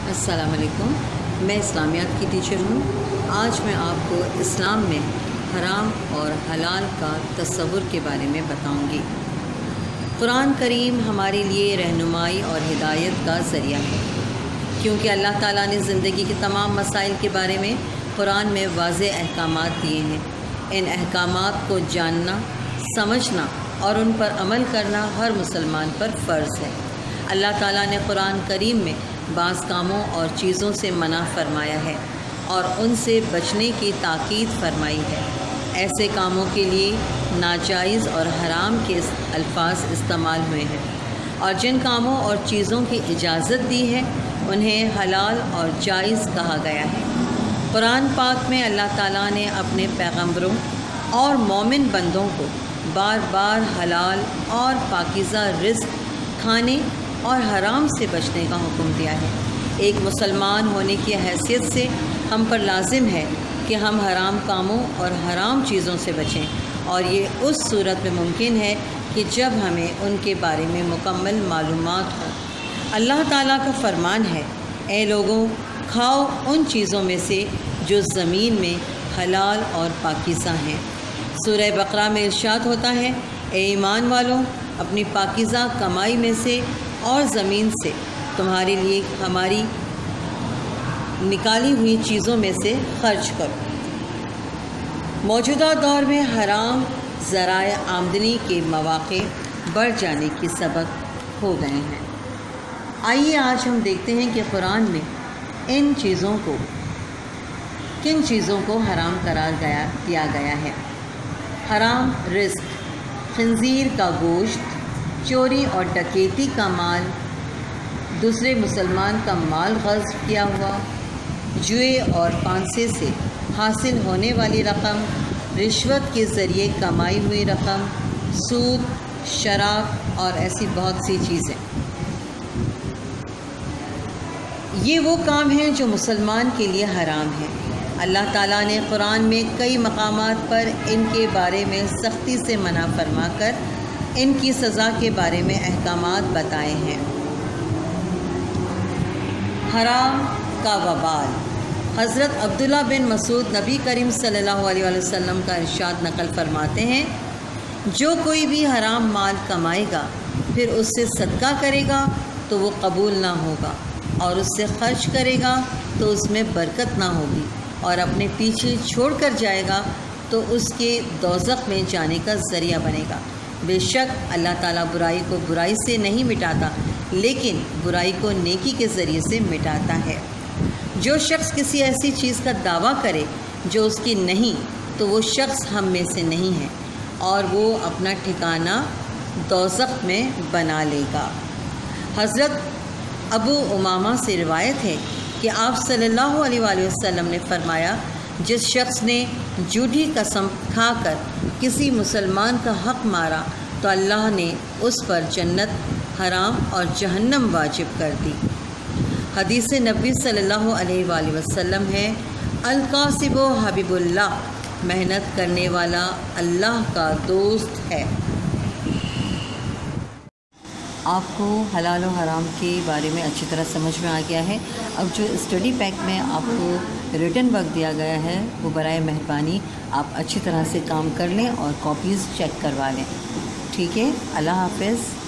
السلام علیکم، میں اسلامیات کی ٹیچر ہوں۔ آج میں آپ کو اسلام میں حرام اور حلال کا تصور کے بارے میں بتاؤں گی۔ قرآن کریم ہمارے لیے رہنمائی اور ہدایت کا ذریعہ ہے، کیونکہ اللہ تعالیٰ نے زندگی کے تمام مسائل کے بارے میں قرآن میں واضح احکامات دیے ہیں۔ ان احکامات کو جاننا، سمجھنا اور ان پر عمل کرنا ہر مسلمان پر فرض ہے۔ اللہ تعالیٰ نے قرآن کریم میں بعض کاموں اور چیزوں سے منع فرمایا ہے اور ان سے بچنے کی تاکید فرمائی ہے۔ ایسے کاموں کے لیے ناجائز اور حرام کے الفاظ استعمال ہوئے ہیں، اور جن کاموں اور چیزوں کی اجازت دی ہے انہیں حلال اور جائز کہا گیا ہے۔ قرآن پاک میں اللہ تعالیٰ نے اپنے پیغمبروں اور مومن بندوں کو بار بار حلال اور پاکیزہ رزق کھانے اور حرام سے بچنے کا حکم دیا ہے۔ ایک مسلمان ہونے کی حیثیت سے ہم پر لازم ہے کہ ہم حرام کاموں اور حرام چیزوں سے بچیں، اور یہ اس صورت میں ممکن ہے کہ جب ہمیں ان کے بارے میں مکمل معلومات ہوں۔ اللہ تعالیٰ کا فرمان ہے، اے لوگوں، کھاؤ ان چیزوں میں سے جو زمین میں حلال اور پاکیزہ ہیں۔ سورہ بقرہ میں ارشاد ہوتا ہے، اے ایمان والوں، اپنی پاکیزہ کمائی میں سے اور زمین سے تمہارے لیے ہماری نکالی ہوئی چیزوں میں سے خرچ کرو۔ موجودہ دور میں حرام ذرائع آمدنی کے مواقع بڑھ جانے کی سبب ہو گئے ہیں۔ آئیے آج ہم دیکھتے ہیں کہ قرآن میں کن چیزوں کو حرام قرار دیا گیا ہے۔ حرام رزق، خنزیر کا گوشت، چوری اور ڈکیتی کا مال، دوسرے مسلمان کا مال غصب کیا ہوا، جوئے اور پانسے سے حاصل ہونے والی رقم، رشوت کے ذریعے کمائی ہوئی رقم، سود، شراب اور ایسی بہت سی چیزیں۔ یہ وہ کام ہیں جو مسلمان کے لیے حرام ہیں۔ اللہ تعالیٰ نے قرآن میں کئی مقامات پر ان کے بارے میں سختی سے منع فرما کر ان کی سزا کے بارے میں احکامات بتائے ہیں۔ حرام کا وبال۔ حضرت عبداللہ بن مسعود نبی کریم صلی اللہ علیہ وسلم کا ارشاد نقل فرماتے ہیں، جو کوئی بھی حرام مال کمائے گا پھر اس سے صدقہ کرے گا تو وہ قبول نہ ہوگا، اور اس سے خرچ کرے گا تو اس میں برکت نہ ہوگی، اور اپنے پیچھے چھوڑ کر جائے گا تو اس کے دوزخ میں جانے کا ذریعہ بنے گا۔ بے شک اللہ تعالیٰ برائی کو برائی سے نہیں مٹاتا، لیکن برائی کو نیکی کے ذریعے سے مٹاتا ہے۔ جو شخص کسی ایسی چیز کا دعویٰ کرے جو اس کی نہیں، تو وہ شخص ہم میں سے نہیں ہے، اور وہ اپنا ٹھکانہ دوزخ میں بنا لے گا۔ حضرت ابو امامہ سے روایت ہے کہ آپ صلی اللہ علیہ وآلہ وسلم نے فرمایا، جس شخص نے جھوٹی قسم کھا کر کسی مسلمان کا حق مارا تو اللہ نے اس پر جنت حرام اور جہنم واجب کر دی۔ حدیث نبی صلی اللہ علیہ وآلہ وسلم ہے، القاسب حبیب اللہ، محنت کرنے والا اللہ کا دوست ہے۔ آپ کو حلال و حرام کے بارے میں اچھی طرح سمجھ میں آ گیا ہے۔ اب جو اسٹڈی پیک میں آپ کو ریٹن ورک دیا گیا ہے وہ برائے مہربانی آپ اچھی طرح سے کام کر لیں اور کاپیز چیک کروا لیں۔ ٹھیک ہے، اللہ حافظ۔